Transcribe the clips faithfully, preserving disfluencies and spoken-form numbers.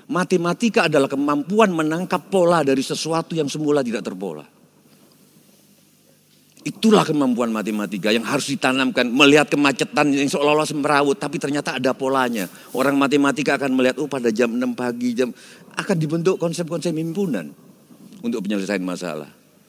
Matematika adalah kemampuan menangkap pola dari sesuatu yang semula tidak terpola. Itulah kemampuan matematika yang harus ditanamkan. Melihat kemacetan yang seolah-olah semrawut, tapi ternyata ada polanya. Orang matematika akan melihat, oh pada jam enam pagi, jam akan dibentuk konsep-konsep himpunan untuk penyelesaian masalah.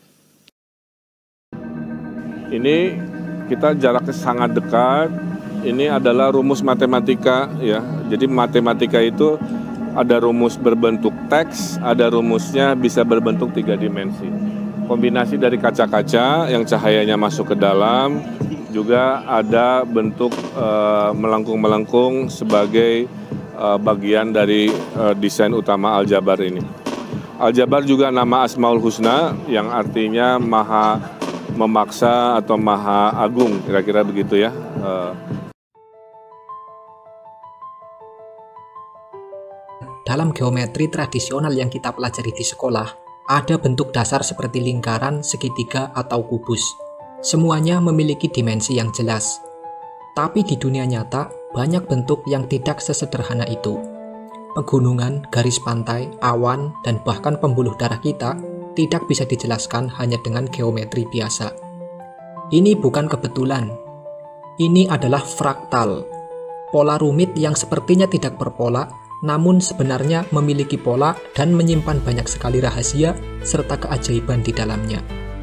Ini kita jaraknya sangat dekat. Ini adalah rumus matematika ya. Jadi matematika itu ada rumus berbentuk teks, ada rumusnya bisa berbentuk tiga dimensi. Kombinasi dari kaca-kaca yang cahayanya masuk ke dalam, juga ada bentuk uh, melengkung-melengkung sebagai uh, bagian dari uh, desain utama Aljabar ini. Aljabar juga nama Asmaul Husna yang artinya maha memaksa atau maha agung, kira-kira begitu ya. Uh, Dalam geometri tradisional yang kita pelajari di sekolah, ada bentuk dasar seperti lingkaran, segitiga, atau kubus. Semuanya memiliki dimensi yang jelas. Tapi di dunia nyata, banyak bentuk yang tidak sesederhana itu. Pegunungan, garis pantai, awan, dan bahkan pembuluh darah kita tidak bisa dijelaskan hanya dengan geometri biasa. Ini bukan kebetulan. Ini adalah fraktal. Pola rumit yang sepertinya tidak berpola, namun sebenarnya memiliki pola dan menyimpan banyak sekali rahasia serta keajaiban di dalamnya.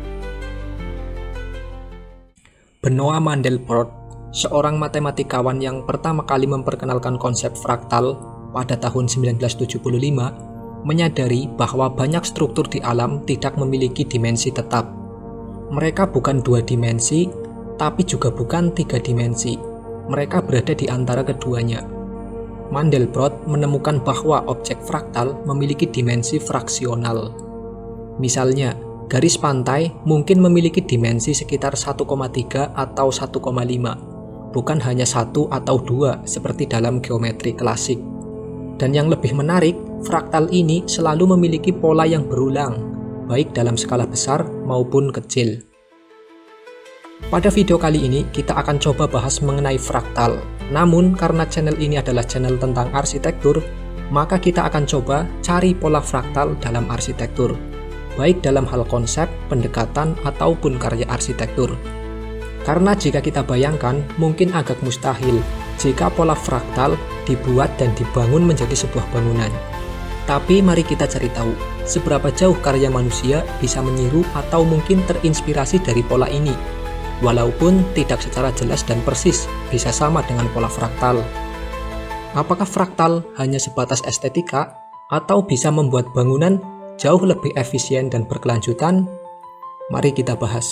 Benoit Mandelbrot, seorang matematikawan yang pertama kali memperkenalkan konsep fraktal pada tahun sembilan belas tujuh puluh lima, menyadari bahwa banyak struktur di alam tidak memiliki dimensi tetap. Mereka bukan dua dimensi, tapi juga bukan tiga dimensi. Mereka berada di antara keduanya. Mandelbrot menemukan bahwa objek fraktal memiliki dimensi fraksional. Misalnya, garis pantai mungkin memiliki dimensi sekitar satu koma tiga atau satu koma lima, bukan hanya satu atau dua seperti dalam geometri klasik. Dan yang lebih menarik, fraktal ini selalu memiliki pola yang berulang, baik dalam skala besar maupun kecil. Pada video kali ini, kita akan coba bahas mengenai fraktal. Namun, karena channel ini adalah channel tentang arsitektur, maka kita akan coba cari pola fraktal dalam arsitektur, baik dalam hal konsep, pendekatan, ataupun karya arsitektur. Karena jika kita bayangkan, mungkin agak mustahil jika pola fraktal dibuat dan dibangun menjadi sebuah bangunan. Tapi mari kita cari tahu, seberapa jauh karya manusia bisa meniru atau mungkin terinspirasi dari pola ini, walaupun tidak secara jelas dan persis bisa sama dengan pola fraktal. Apakah fraktal hanya sebatas estetika atau bisa membuat bangunan jauh lebih efisien dan berkelanjutan? Mari kita bahas.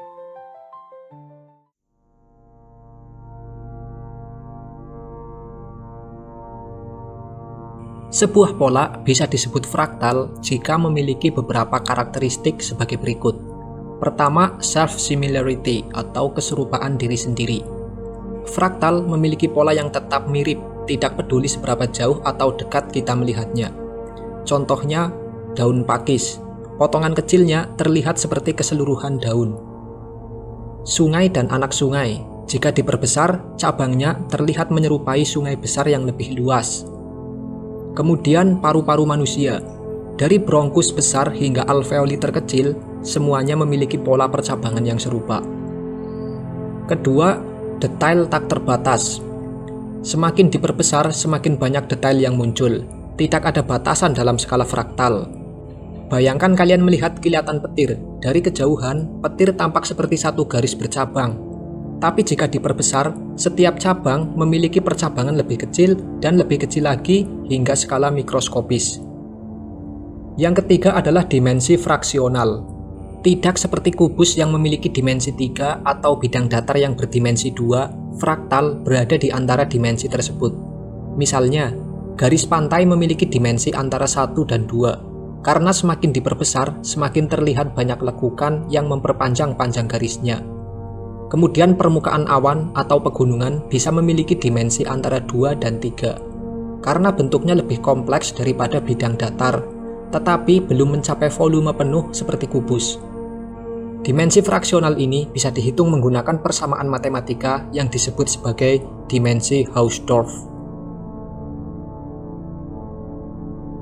Sebuah pola bisa disebut fraktal jika memiliki beberapa karakteristik sebagai berikut. Pertama, self-similarity atau keserupaan diri sendiri. Fraktal memiliki pola yang tetap mirip, tidak peduli seberapa jauh atau dekat kita melihatnya. Contohnya, daun pakis. Potongan kecilnya terlihat seperti keseluruhan daun. Sungai dan anak sungai. Jika diperbesar, cabangnya terlihat menyerupai sungai besar yang lebih luas. Kemudian, paru-paru manusia. Dari bronkus besar hingga alveoli terkecil, semuanya memiliki pola percabangan yang serupa. Kedua, detail tak terbatas. Semakin diperbesar, semakin banyak detail yang muncul. Tidak ada batasan dalam skala fraktal. Bayangkan kalian melihat kilatan petir. Dari kejauhan, petir tampak seperti satu garis bercabang. Tapi jika diperbesar, setiap cabang memiliki percabangan lebih kecil dan lebih kecil lagi hingga skala mikroskopis. Yang ketiga adalah dimensi fraksional. Tidak seperti kubus yang memiliki dimensi tiga atau bidang datar yang berdimensi dua, fraktal berada di antara dimensi tersebut. Misalnya, garis pantai memiliki dimensi antara satu dan dua. Karena semakin diperbesar, semakin terlihat banyak lekukan yang memperpanjang panjang garisnya. Kemudian permukaan awan atau pegunungan bisa memiliki dimensi antara dua dan tiga. Karena bentuknya lebih kompleks daripada bidang datar, tetapi belum mencapai volume penuh seperti kubus. Dimensi fraksional ini bisa dihitung menggunakan persamaan matematika yang disebut sebagai dimensi Hausdorff.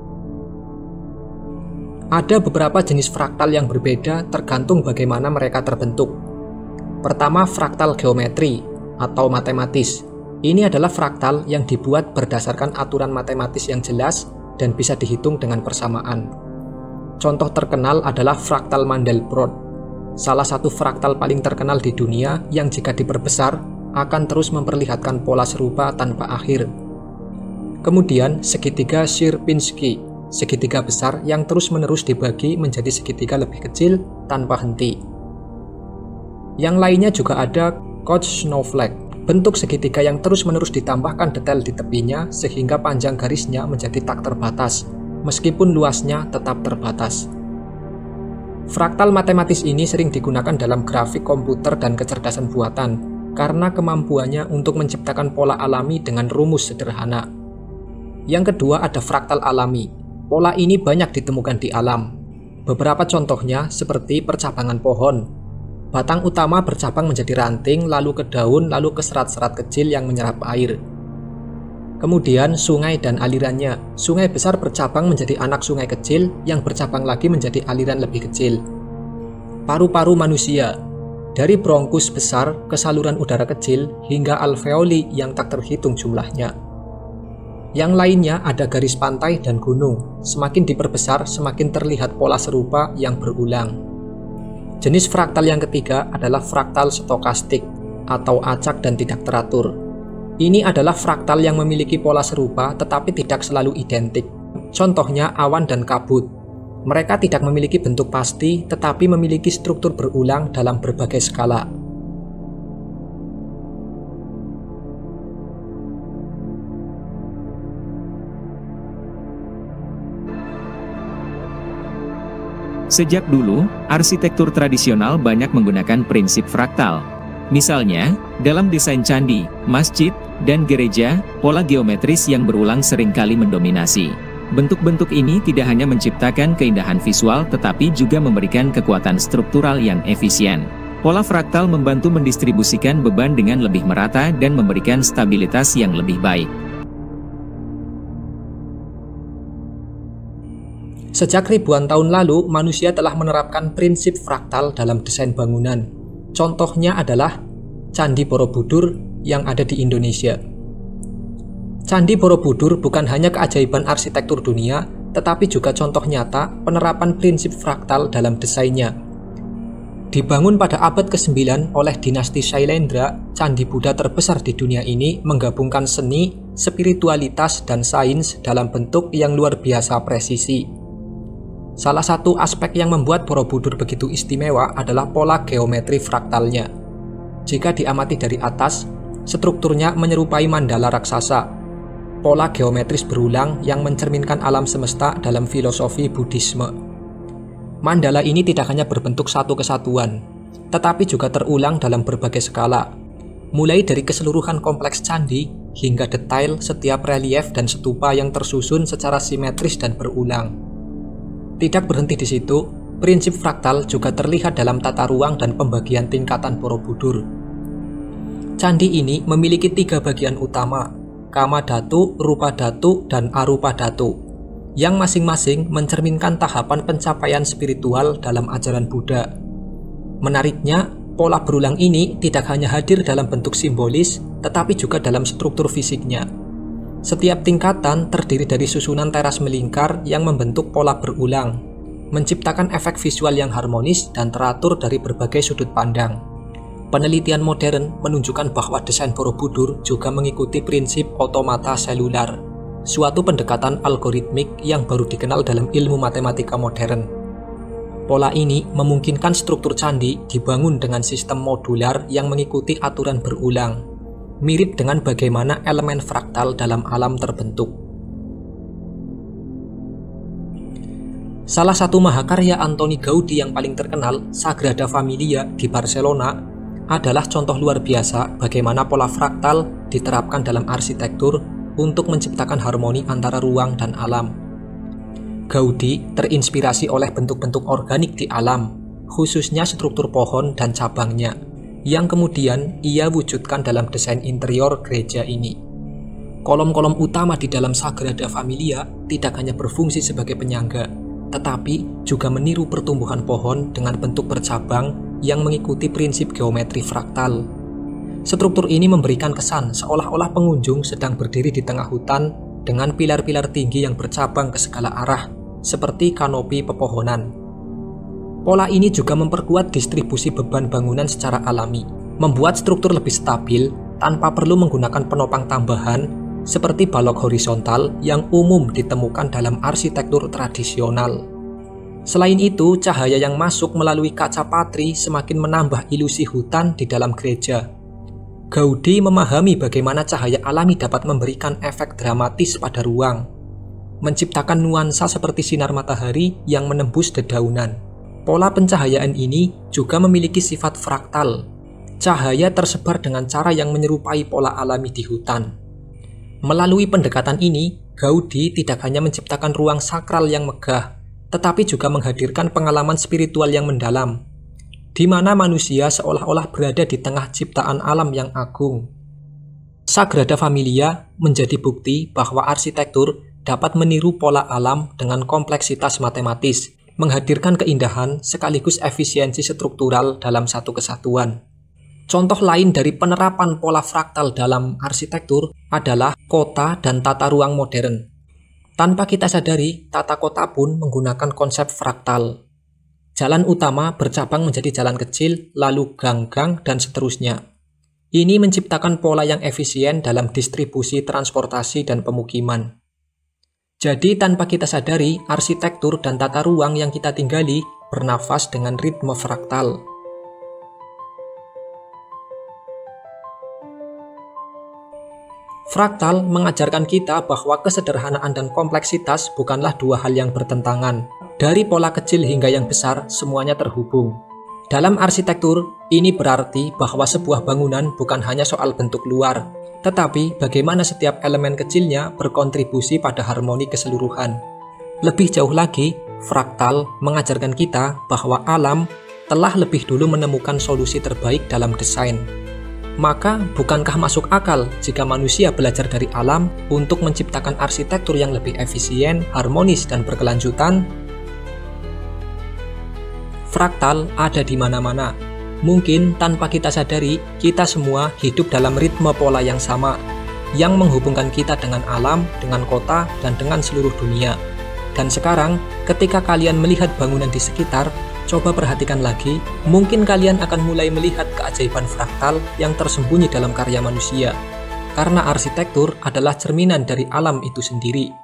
Ada beberapa jenis fraktal yang berbeda tergantung bagaimana mereka terbentuk. Pertama, fraktal geometri atau matematis. Ini adalah fraktal yang dibuat berdasarkan aturan matematis yang jelas dan bisa dihitung dengan persamaan. Contoh terkenal adalah fraktal Mandelbrot, salah satu fraktal paling terkenal di dunia yang jika diperbesar akan terus memperlihatkan pola serupa tanpa akhir. Kemudian, segitiga Sierpinski, segitiga besar yang terus-menerus dibagi menjadi segitiga lebih kecil tanpa henti. Yang lainnya juga ada Koch snowflake, bentuk segitiga yang terus-menerus ditambahkan detail di tepinya sehingga panjang garisnya menjadi tak terbatas, meskipun luasnya tetap terbatas. Fraktal matematis ini sering digunakan dalam grafik komputer dan kecerdasan buatan karena kemampuannya untuk menciptakan pola alami dengan rumus sederhana. Yang kedua ada fraktal alami. Pola ini banyak ditemukan di alam. Beberapa contohnya seperti percabangan pohon. Batang utama bercabang menjadi ranting, lalu ke daun, lalu ke serat-serat kecil yang menyerap air. Kemudian sungai dan alirannya. Sungai besar bercabang menjadi anak sungai kecil yang bercabang lagi menjadi aliran lebih kecil. Paru-paru manusia. Dari bronkus besar ke saluran udara kecil hingga alveoli yang tak terhitung jumlahnya. Yang lainnya ada garis pantai dan gunung. Semakin diperbesar, semakin terlihat pola serupa yang berulang. Jenis fraktal yang ketiga adalah fraktal stokastik atau acak dan tidak teratur. Ini adalah fraktal yang memiliki pola serupa tetapi tidak selalu identik. Contohnya awan dan kabut. Mereka tidak memiliki bentuk pasti tetapi memiliki struktur berulang dalam berbagai skala. Sejak dulu, arsitektur tradisional banyak menggunakan prinsip fraktal. Misalnya, dalam desain candi, masjid, dan gereja, pola geometris yang berulang seringkali mendominasi. Bentuk-bentuk ini tidak hanya menciptakan keindahan visual tetapi juga memberikan kekuatan struktural yang efisien. Pola fraktal membantu mendistribusikan beban dengan lebih merata dan memberikan stabilitas yang lebih baik. Sejak ribuan tahun lalu, manusia telah menerapkan prinsip fraktal dalam desain bangunan. Contohnya adalah Candi Borobudur yang ada di Indonesia. Candi Borobudur bukan hanya keajaiban arsitektur dunia, tetapi juga contoh nyata penerapan prinsip fraktal dalam desainnya. Dibangun pada abad kesembilan oleh dinasti Shailendra, Candi Buddha terbesar di dunia ini menggabungkan seni, spiritualitas, dan sains dalam bentuk yang luar biasa presisi. Salah satu aspek yang membuat Borobudur begitu istimewa adalah pola geometri fraktalnya. Jika diamati dari atas, strukturnya menyerupai mandala raksasa, pola geometris berulang yang mencerminkan alam semesta dalam filosofi Buddhisme. Mandala ini tidak hanya berbentuk satu kesatuan, tetapi juga terulang dalam berbagai skala, mulai dari keseluruhan kompleks candi hingga detail setiap relief dan stupa yang tersusun secara simetris dan berulang. Tidak berhenti di situ, prinsip fraktal juga terlihat dalam tata ruang dan pembagian tingkatan Borobudur. Candi ini memiliki tiga bagian utama, Kama Dhatu, Rupa Dhatu, dan Arupa Dhatu, yang masing-masing mencerminkan tahapan pencapaian spiritual dalam ajaran Buddha. Menariknya, pola berulang ini tidak hanya hadir dalam bentuk simbolis, tetapi juga dalam struktur fisiknya. Setiap tingkatan terdiri dari susunan teras melingkar yang membentuk pola berulang, menciptakan efek visual yang harmonis dan teratur dari berbagai sudut pandang. Penelitian modern menunjukkan bahwa desain Borobudur juga mengikuti prinsip otomata selular, suatu pendekatan algoritmik yang baru dikenal dalam ilmu matematika modern. Pola ini memungkinkan struktur candi dibangun dengan sistem modular yang mengikuti aturan berulang, mirip dengan bagaimana elemen fraktal dalam alam terbentuk. Salah satu mahakarya Antoni Gaudi yang paling terkenal, Sagrada Familia di Barcelona, adalah contoh luar biasa bagaimana pola fraktal diterapkan dalam arsitektur untuk menciptakan harmoni antara ruang dan alam. Gaudi terinspirasi oleh bentuk-bentuk organik di alam, khususnya struktur pohon dan cabangnya, yang kemudian ia wujudkan dalam desain interior gereja ini. Kolom-kolom utama di dalam Sagrada Familia tidak hanya berfungsi sebagai penyangga, tetapi juga meniru pertumbuhan pohon dengan bentuk bercabang yang mengikuti prinsip geometri fraktal. Struktur ini memberikan kesan seolah-olah pengunjung sedang berdiri di tengah hutan dengan pilar-pilar tinggi yang bercabang ke segala arah, seperti kanopi pepohonan. Pola ini juga memperkuat distribusi beban bangunan secara alami, membuat struktur lebih stabil tanpa perlu menggunakan penopang tambahan seperti balok horizontal yang umum ditemukan dalam arsitektur tradisional. Selain itu, cahaya yang masuk melalui kaca patri semakin menambah ilusi hutan di dalam gereja. Gaudi memahami bagaimana cahaya alami dapat memberikan efek dramatis pada ruang, menciptakan nuansa seperti sinar matahari yang menembus dedaunan. Pola pencahayaan ini juga memiliki sifat fraktal. Cahaya tersebar dengan cara yang menyerupai pola alami di hutan. Melalui pendekatan ini, Gaudi tidak hanya menciptakan ruang sakral yang megah, tetapi juga menghadirkan pengalaman spiritual yang mendalam, di mana manusia seolah-olah berada di tengah ciptaan alam yang agung. Sagrada Familia menjadi bukti bahwa arsitektur dapat meniru pola alam dengan kompleksitas matematis, menghadirkan keindahan sekaligus efisiensi struktural dalam satu kesatuan. Contoh lain dari penerapan pola fraktal dalam arsitektur adalah kota dan tata ruang modern. Tanpa kita sadari, tata kota pun menggunakan konsep fraktal. Jalan utama bercabang menjadi jalan kecil, lalu gang-gang, dan seterusnya. Ini menciptakan pola yang efisien dalam distribusi transportasi dan pemukiman. Jadi tanpa kita sadari, arsitektur dan tata ruang yang kita tinggali bernafas dengan ritme fraktal. Fraktal mengajarkan kita bahwa kesederhanaan dan kompleksitas bukanlah dua hal yang bertentangan. Dari pola kecil hingga yang besar, semuanya terhubung. Dalam arsitektur, ini berarti bahwa sebuah bangunan bukan hanya soal bentuk luar, tetapi bagaimana setiap elemen kecilnya berkontribusi pada harmoni keseluruhan. Lebih jauh lagi, fraktal mengajarkan kita bahwa alam telah lebih dulu menemukan solusi terbaik dalam desain. Maka, bukankah masuk akal jika manusia belajar dari alam untuk menciptakan arsitektur yang lebih efisien, harmonis, dan berkelanjutan? Fraktal ada di mana-mana. Mungkin tanpa kita sadari, kita semua hidup dalam ritme pola yang sama, yang menghubungkan kita dengan alam, dengan kota, dan dengan seluruh dunia. Dan sekarang, ketika kalian melihat bangunan di sekitar, coba perhatikan lagi, mungkin kalian akan mulai melihat keajaiban fraktal yang tersembunyi dalam karya manusia. Karena arsitektur adalah cerminan dari alam itu sendiri.